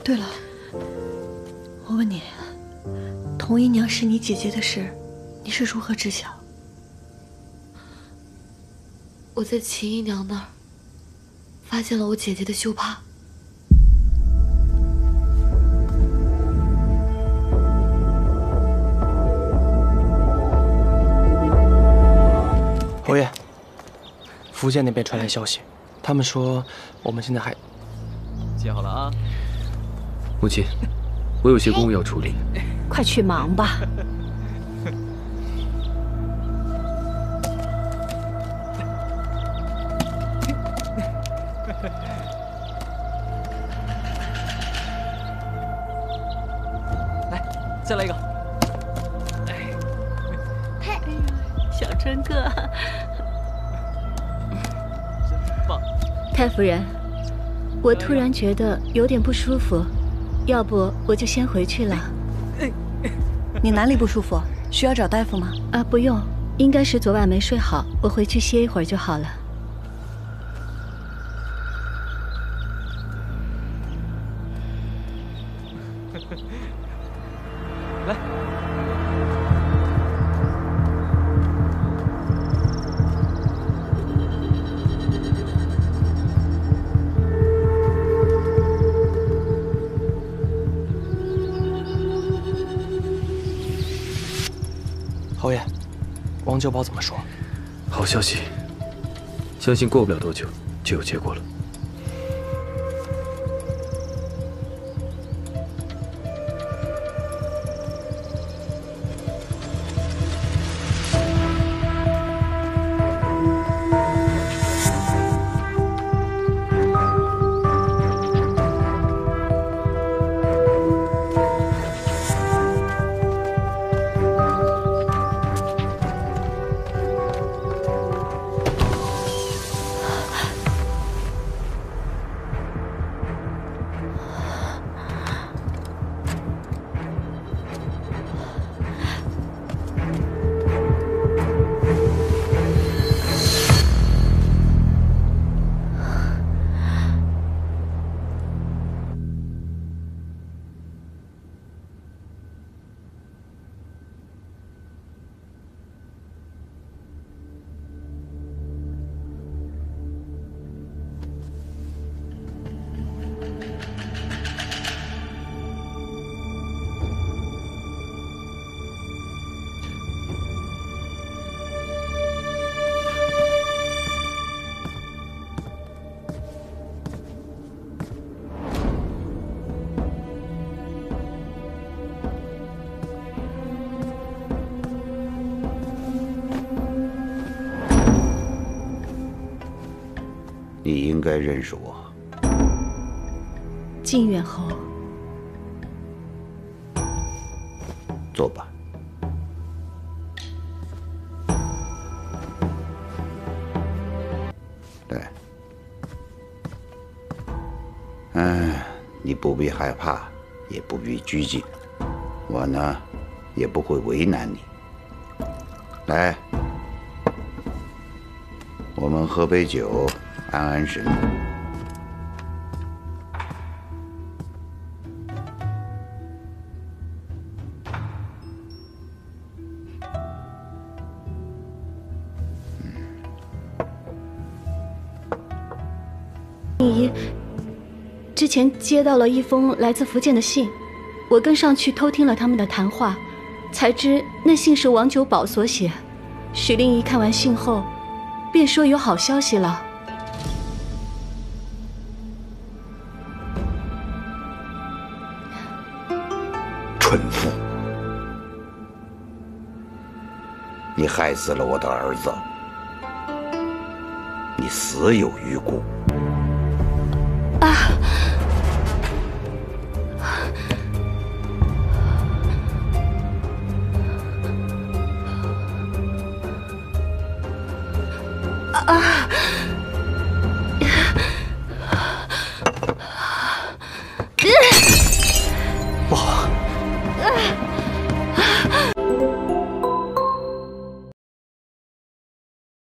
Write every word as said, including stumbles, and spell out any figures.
对了，我问你，童姨娘是你姐姐的事，你是如何知晓？ 我在秦姨娘那儿发现了我姐姐的绣帕。 侯爷，福建那边传来消息，他们说我们现在还…… 接好了啊，母亲，我有些公务要处理， 快去忙吧。 来，再来一个。 嘿，小春哥， 真棒！ 太夫人，我突然觉得有点不舒服，要不我就先回去了。 你哪里不舒服？需要找大夫吗？ 啊，不用，应该是昨晚没睡好，我回去歇一会儿就好了。 来。 侯爷，王九宝怎么说？ 好消息，相信过不了多久就有结果了。 你应该认识我。 靖远侯， 坐吧。对。嗯，你不必害怕，也不必拘谨，我呢，也不会为难你。来，我们喝杯酒。安安神。 你之前接到了一封来自福建的信，我跟上去偷听了他们的谈话，才知那信是王九宝所写。许令仪看完信后，便说有好消息了。 蠢妇！你害死了我的儿子，你死有余辜。 啊！啊！